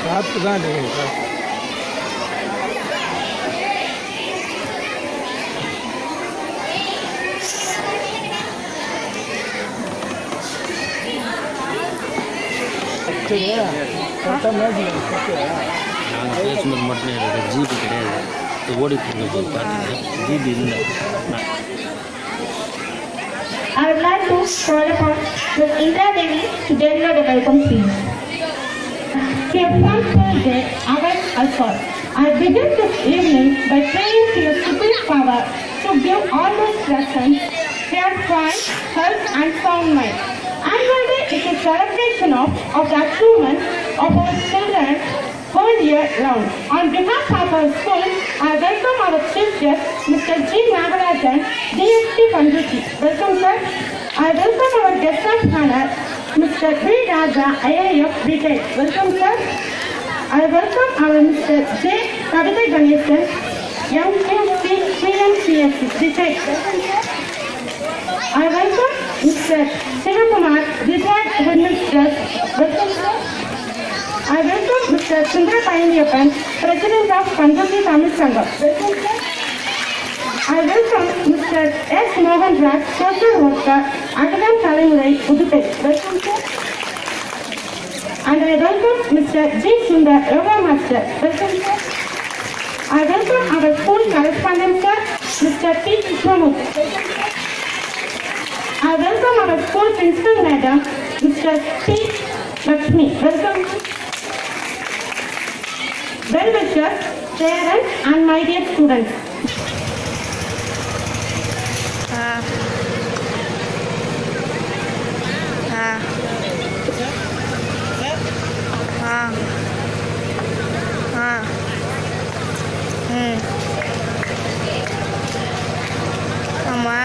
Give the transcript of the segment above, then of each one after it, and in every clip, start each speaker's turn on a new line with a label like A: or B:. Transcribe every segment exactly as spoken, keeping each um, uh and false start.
A: சாப்பிட்டு தான்
B: நாங்கள் பேசும்போது மட்டும் எனக்கு ஜிபி கிடையாது ஓடிட்டு இருக்க பார்த்துங்க ஜிபி இல்லை.
C: I would like to call upon Miz Indra Devi to deliver the welcome speech. A wonderful day awaits us all. I begin this evening by praying to your supreme power to give all those present fair find, health and sound mind. Annual Day is a celebration of, of the achievement of our children whole year round. On behalf of our school, I welcome our chief guest, Mister G. Nagarajan, D S P Panduchi. Welcome, sir. I welcome our guest of honor, Mister B. Raja, I A F, B Tech. Welcome, sir. I welcome our Mister J. Kavita Ganesan, M Q C, C M C S C, B Tech. Welcome, sir. I welcome Mister Sivakumar, retired headmaster. Welcome, sir. I welcome Mister Sundra Payaniappan, President of Panduchi Tamil Sangam. Welcome, sir. I welcome Mister S. Mohan Raj, Social Worker, Adagam Talamurai, Udupai. Welcome, sir. And I welcome Mister G. Sundar, Yoga Master. Welcome, sir. I welcome our school correspondent, sir, Mister P. Vishwamurthy. Welcome, sir. I welcome our school principal madam, Mister P. Lakshmi. Welcome. Well wishes, parents and my dear students.
D: Ah. Ah. Ah. Ah. Hmm. ஆமா.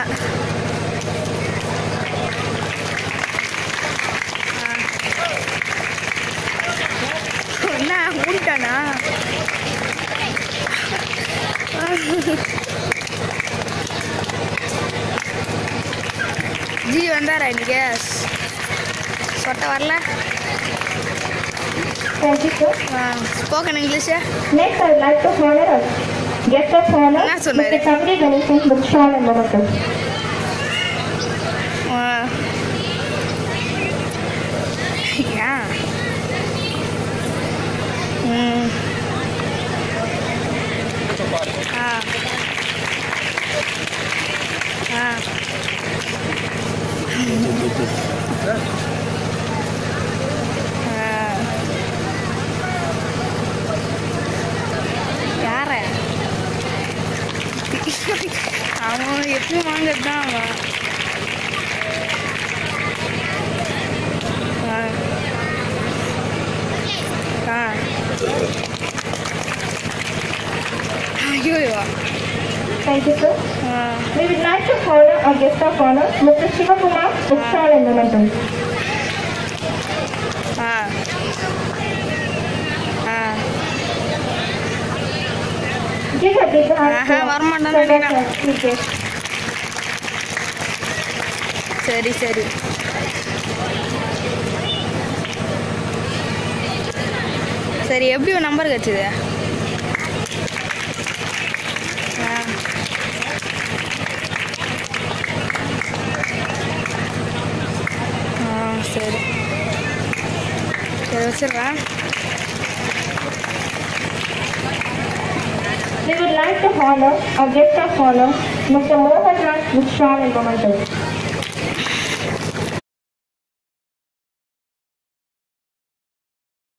D: என்ன மூடிட்டானா? G வந்தாரா இன்னைக்கு? சொட்ட வரல?
C: Thank you, sir.
D: Spoken English.
C: Next, I would like to honor us. Guest of honor, Mister Kavita Ganesan, with shawl and momentum.
D: Yeah. Hmm. Ah. Ah. யார அவன் எப்பயும் வாங்கிறது தான் அவன்.
C: Thank you, sir. Uh, we would like to honor our guest of honor, Mister Sivakumar, with shawl and momentum.
D: Ah. Ah.
C: Give a big hand
D: to Varman. சரி சரி சரி எப்படி ஒரு நம்பர் கச்சுது? சரி சரி வச்சிடுறேன்.
C: We would like to honor our guest of honor, Mister Mohan Raj, with shawl and momentum.